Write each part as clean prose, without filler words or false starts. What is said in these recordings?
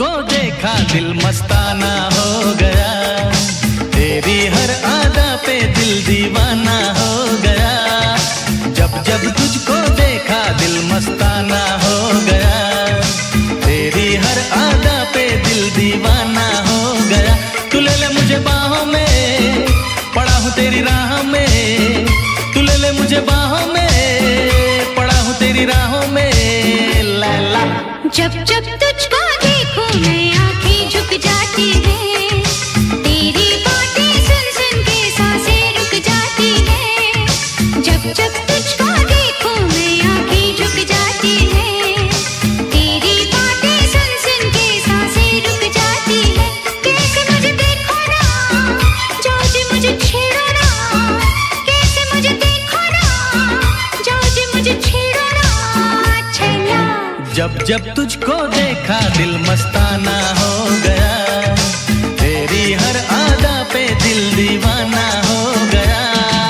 तुझको देखा दिल मस्ताना हो गया, तेरी हर अदा पे दिल दीवाना हो गया। जब जब तुझको देखा दिल मस्ताना हो गया, तेरी हर अदा पे दिल दीवाना हो गया। तू ले ले मुझे बाहों में, पड़ा हूँ तेरी राह में, तू ले ले मुझे बाहों में, पड़ा हूँ तेरी राहों में लैला। जब जब तुझको देखूं मैं आंखें झुक जाती हैं, तेरी बातें सुन सुन के सांसें रुक जाती हैं। जब जब तुझको देखूं मैं आंखें झुक जाती हैं, तेरी बातें सुन सुन के सांसें रुक जाती हैं। कैसे मुझे देखो ना, जाओ जी मुझे छेड़ो ना, कैसे मुझे देखो ना, जाओ जी मुझे छेड़ो ना छैला। जब जब तुझको देखा दिल मस्ताना हो गया, तेरी हर अदा पे दिल दीवाना हो गया।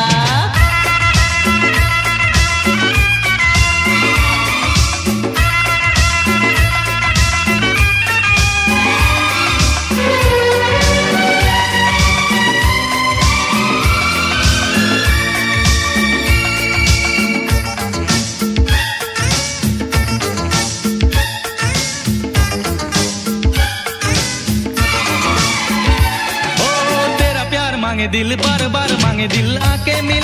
मांगे दिल बार बार मांगे दिल आके मिल,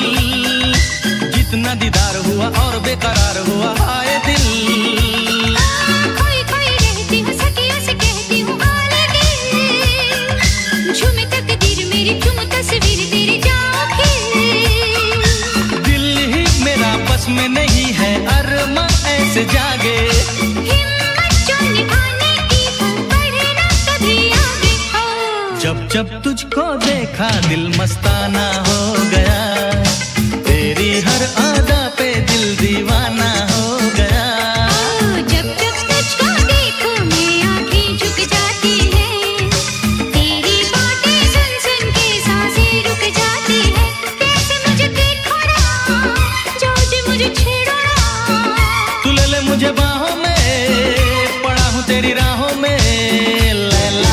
जितना दीदार हुआ और बेकरार हुआ आए दिल। खोई खोई रहती हूँ सखियों से कहती हूँ आले दिल, झूमे तकदीर मेरी झूम तस्वीर तेरी जाओ खिल। दिल ही मेरा बस में नहीं है अरमा ऐसे जागे, हिम्मत जो निभाने की हो बढ़े ना कभी आगे। जब जब तुझको देखा दिल मस्ताना हो गया, तेरी हर अदा पे दिल दीवाना हो गया। जब जब तुझको देखूं मैं आंखें झुक जाती हैं, तेरी बातें सुन सुन के सांसें रुक जाती हैं। कैसे मुझे देखो ना, जाओ जी मुझे छेड़ो ना, तू ले ले मुझे बाहों में, पड़ा हूँ तेरी राहों में लैला।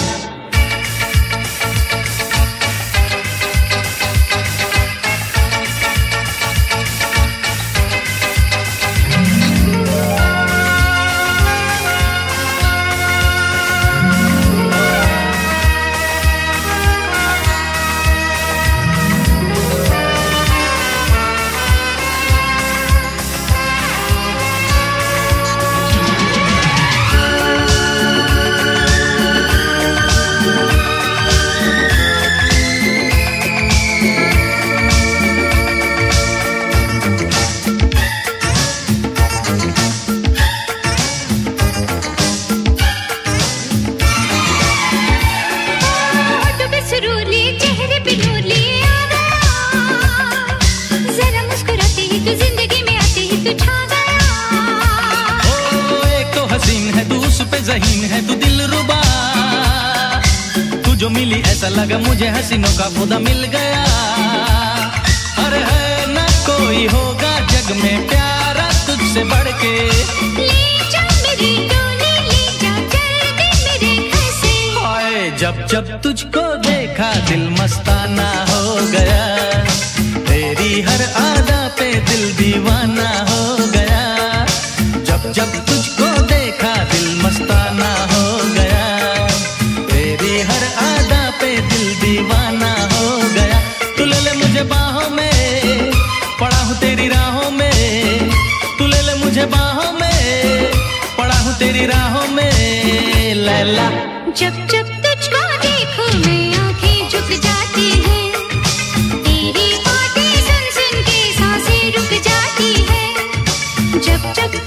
ज़हीन है तू दिलरुबा, तू जो मिली ऐसा लगा मुझे हसीनों का खुदा मिल गया। अरे है ना कोई होगा जग में प्यारा तुझसे बढ़ के, ले जा मेरी डोली ले जा जल्दी मेरे घर से। हाय जब जब तुझको देखा दिल मस्ताना हो गया, तेरी हर अदा पे दिल दीवाना हो गया। जब जब तुझको देखा दिल मस्ताना हो गया, तेरी हर अदा पे दिल दीवाना हो गया। तू ले ले मुझे बाहों में, पड़ा हूँ तेरी राहों में, तू ले ले मुझे बाहों में, पड़ा हूँ तेरी राहों में लैला। जब जब तुझको देखूं मैं आंखें झुक जाती हैं, तेरी बातें सुन सुन के सांसें रुक जाती हैं। जब जब